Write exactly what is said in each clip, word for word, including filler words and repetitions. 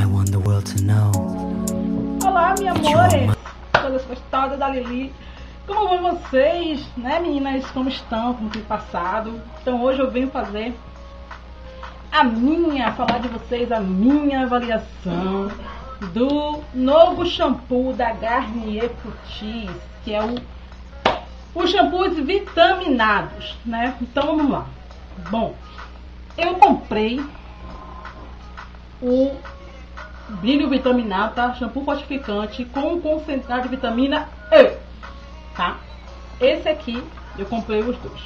want the world to know. Olá, minha amores, todas gostosas da Lili. Como vão vocês, né, meninas? Como estão? Como tem passado? Então hoje eu venho fazer a minha, falar de vocês a minha avaliação do novo shampoo da Garnier Fructis, que é o os shampoos vitaminados, né? Então vamos lá. Bom, eu comprei o brilho vitaminado, tá? Shampoo fortificante com concentrado de vitamina E, tá? Esse aqui eu comprei os dois.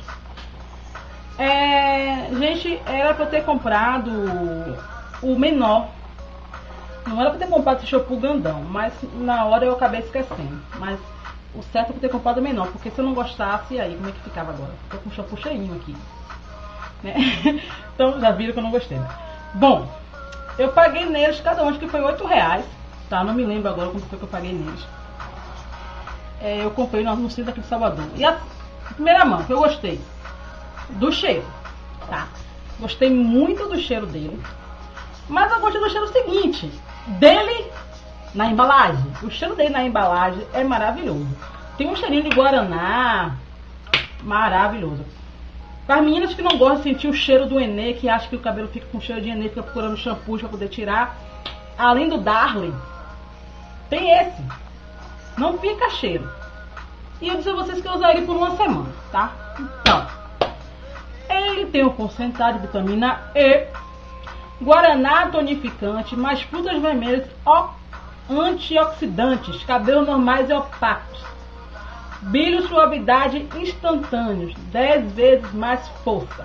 É, gente, era pra eu ter comprado o menor. Não era pra ter comprado esse shampoo grandão, mas na hora eu acabei esquecendo. Mas o certo é pra ter comprado o menor, porque se eu não gostasse, aí como é que ficava agora? Tô com o shampoo cheinho aqui, né? Então já viram que eu não gostei. Bom, eu paguei neles, cada um acho que foi oito reais, tá? Não me lembro agora quanto foi que eu paguei neles. É, eu comprei no centro aqui de Salvador. E a primeira mão que eu gostei do cheiro, tá? Gostei muito do cheiro dele. Mas eu gostei do cheiro seguinte, dele na embalagem. O cheiro dele na embalagem é maravilhoso. Tem um cheirinho de guaraná maravilhoso. Para as meninas que não gostam de sentir o cheiro do Enê, que acham que o cabelo fica com cheiro de Enê, fica procurando shampoo para poder tirar, além do Darling, tem esse. Não fica cheiro. E eu disse a vocês que eu usaria por uma semana, tá? Então, ele tem o concentrado de vitamina E, guaraná tonificante, mais frutas vermelhas antioxidantes, cabelos normais e opacos, brilho, suavidade instantâneos, dez vezes mais força.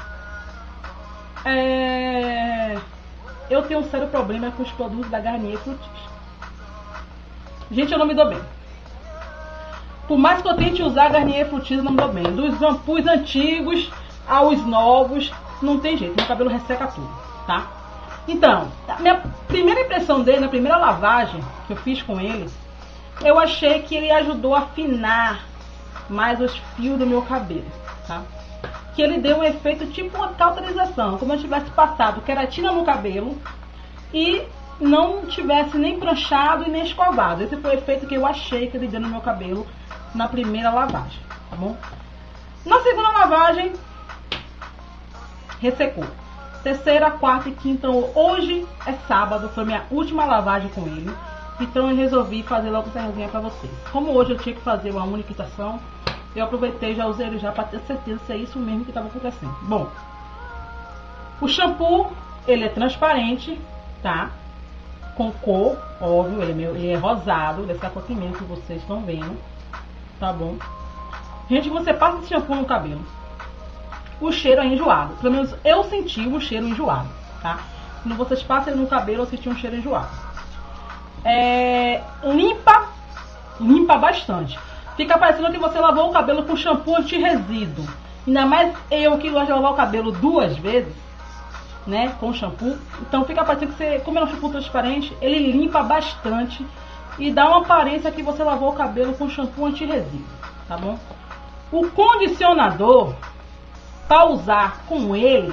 É... Eu tenho um sério problema com os produtos da Garnier Fructis. Gente, eu não me dou bem. Por mais que eu tente usar a Garnier Fructis, eu não me dou bem. Dos shampoos antigos aos novos, não tem jeito, meu cabelo resseca tudo, tá? Então, a minha primeira impressão dele, na primeira lavagem que eu fiz com ele, eu achei que ele ajudou a afinar mais os fios do meu cabelo, tá? Que ele deu um efeito tipo uma cauterização, como se eu tivesse passado queratina no cabelo e não tivesse nem pranchado e nem escovado. Esse foi o efeito que eu achei que ele deu no meu cabelo na primeira lavagem, tá bom? Na segunda lavagem, ressecou. Terceira, quarta e quinta, hoje é sábado, foi minha última lavagem com ele. Então eu resolvi fazer logo essa resenha pra vocês. Como hoje eu tinha que fazer uma unificação, eu aproveitei e já usei ele já pra ter certeza se é isso mesmo que estava acontecendo. Bom, o shampoo, ele é transparente, tá? Com cor, óbvio, ele é, meu, ele é rosado, desse acotimento que vocês estão vendo, tá bom? Gente, você passa esse shampoo no cabelo, o cheiro é enjoado. Pelo menos eu senti um cheiro enjoado, tá? Quando vocês passam ele no cabelo, eu senti um cheiro enjoado. É, limpa, limpa bastante. Fica parecendo que você lavou o cabelo com shampoo anti-resíduo. Ainda mais eu que gosto de lavar o cabelo duas vezes, né, com shampoo. Então fica parecendo que você, como é um shampoo transparente, ele limpa bastante e dá uma aparência que você lavou o cabelo com shampoo anti-resíduo, tá bom? O condicionador, para usar com ele,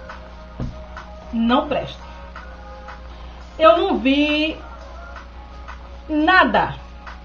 não presta. Eu não vi nada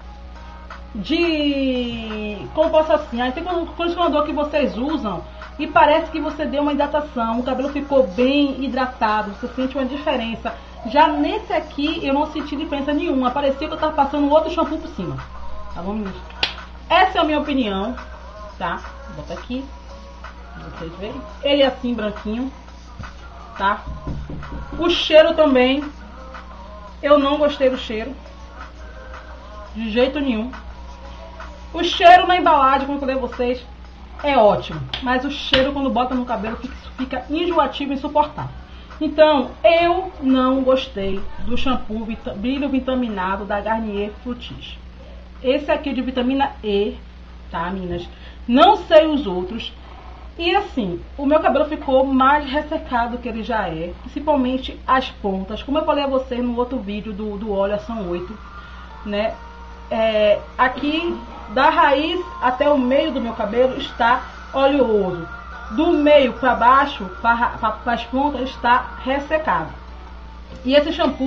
de, como posso assim, aí tem um condicionador que vocês usam e parece que você deu uma hidratação, o cabelo ficou bem hidratado, você sente uma diferença. Já nesse aqui eu não senti diferença nenhuma, parecia que eu estava passando outro shampoo por cima, tá bom, meninas? Essa é a minha opinião, tá? Vou botar aqui pra vocês verem. Ele é assim branquinho, tá? O cheiro também, eu não gostei do cheiro de jeito nenhum. O cheiro na embalagem, como eu falei a vocês, é ótimo, mas o cheiro quando bota no cabelo fica, fica enjoativo e insuportável. Então eu não gostei do shampoo vita, brilho vitaminado da Garnier Fructis. Esse aqui é de vitamina E, tá, meninas? Não sei os outros. E assim, o meu cabelo ficou mais ressecado do que ele já é, principalmente as pontas. Como eu falei a vocês no outro vídeo do, do óleo ação oito, né? É, aqui da raiz até o meio do meu cabelo está oleoso. Do meio para baixo, para as pontas, está ressecado. E esse shampoo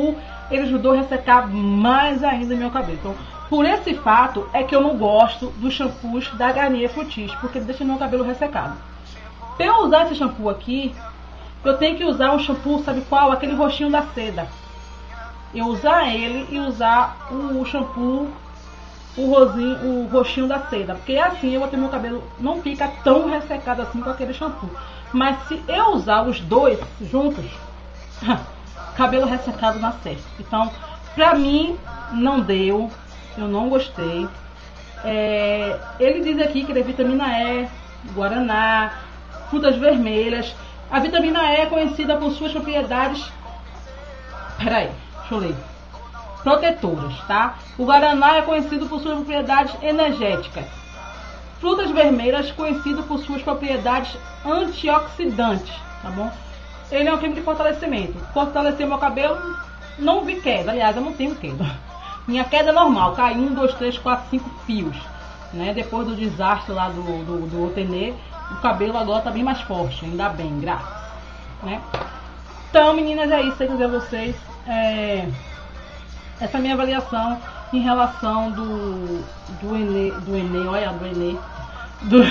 ele ajudou a ressecar mais ainda meu cabelo. Então, por esse fato é que eu não gosto dos shampoos da Garnier Fructis, porque deixa meu cabelo ressecado. Para eu usar esse shampoo aqui, eu tenho que usar um shampoo, sabe qual? Aquele roxinho da seda. Eu usar ele e usar o shampoo, o, rosinho, o roxinho da seda. Porque assim eu vou ter meu cabelo, não fica tão ressecado assim com aquele shampoo. Mas se eu usar os dois juntos, cabelo ressecado na certa. Então, pra mim, não deu. Eu não gostei. É, ele diz aqui que ele é vitamina E, guaraná, frutas vermelhas. A vitamina E é conhecida por suas propriedades... Peraí, deixa eu ler. Protetoras, tá? O guaraná é conhecido por suas propriedades energéticas. Frutas vermelhas conhecido por suas propriedades antioxidantes, tá bom? Ele é um creme de fortalecimento. Fortalecer meu cabelo, não vi queda. Aliás, eu não tenho queda. Minha queda é normal, cai um, dois, três, quatro, cinco fios, né? Depois do desastre lá do, do, do Otenê, o cabelo agora tá bem mais forte, ainda bem, graças, né? Então, meninas, é isso que eu dizer a vocês. É, essa é a minha avaliação em relação do do Enê, do Enê, olha, do Enê, do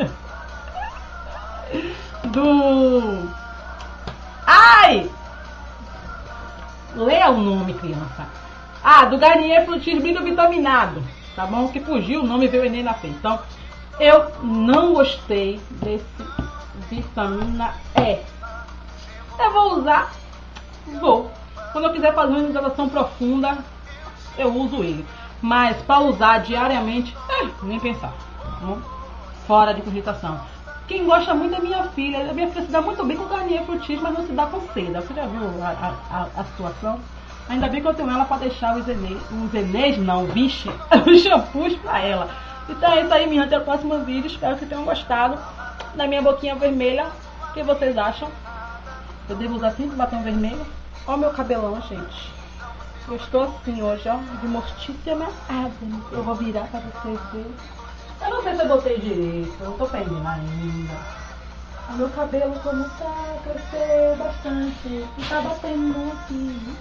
do ai! Leia o nome, criança. Ah, do Garnier Fructis Brilho Vitaminado, tá bom? Que fugiu o nome e veio o Enê na frente. Então, eu não gostei desse vitamina E. Eu vou usar, vou. Quando eu quiser fazer uma hidratação profunda, eu uso ele. Mas para usar diariamente, é, nem pensar. Tá bom? Fora de cogitação. Quem gosta muito é minha filha. A minha filha se dá muito bem com Garnier Fructis, mas não se dá com seda. Você já viu a, a, a situação? Ainda bem que eu tenho ela para deixar os enês, os enês não, vixe, os shampoos para ela. Então é isso aí, minha. Até o próximo vídeo. Espero que tenham gostado da minha boquinha vermelha. O que vocês acham? Eu devo usar sempre batom vermelho? Olha o meu cabelão, gente. Eu estou assim hoje, ó, de Mortícia Adams. Eu vou virar para vocês verem. Eu não sei se eu botei direito, eu tô perdendo ainda. O meu cabelo começa a crescer bastante e tá batendo aqui.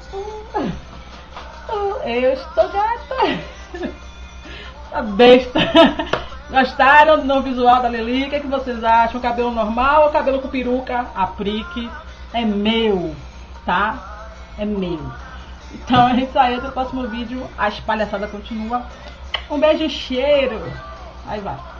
Eu estou gata. Tá besta. Gostaram do novo visual da Lili? O que, é que vocês acham? Cabelo normal ou cabelo com peruca? Aplique. É meu, tá? É meu. Então é isso aí. Até o próximo vídeo. A espalhaçada continua. Um beijo e cheiro. Aí vai.